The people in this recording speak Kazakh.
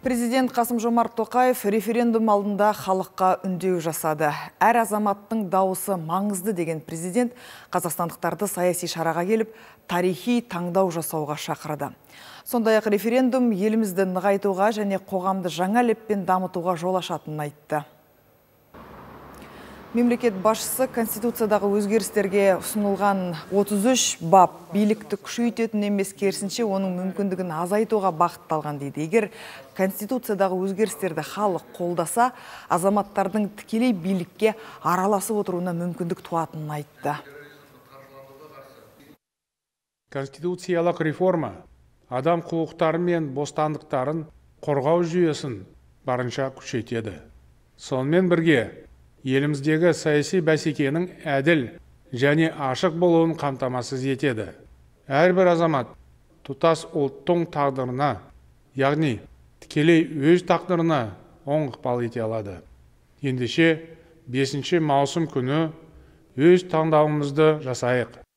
Президент Қасым-Жомарт Тоқаев референдум алдында халыққа үндеу жасады. Әр азаматтың дауысы маңызды деген президент қазақстандықтарды саяси шараға келіп, тарихи таңдау жасауға шақырды. Сондай-ақ референдум елімізді нығайтуға және қоғамды жаңа леппен дамытуға жол ашатынын айтты. Мемлекет басшысы Конституциядағы өзгерістерге ұсынылған 33 бап билікті күшейтетін емес, керісінше оның мүмкіндігін азайтуға бағытталған дейді. Егер Конституциядағы өзгерістерді халық қолдаса, азаматтардың тікелей билікке араласып отыруына мүмкіндік туатынын айтты. Конституциялық реформа адам құқықтары мен бостандықтарын қорғау жүйесін барынша күшейтеді. Сонымен бірге еліміздегі саяси бәсекенің әділ және ашық болуын қамтамасыз етеді. Әрбір азамат тұтас ұлттың тағдырына, яғни тікелей өз тағдырына оң ықпал ете алады. Ендеше 5 маусым күні өз таңдауымызды жасайық.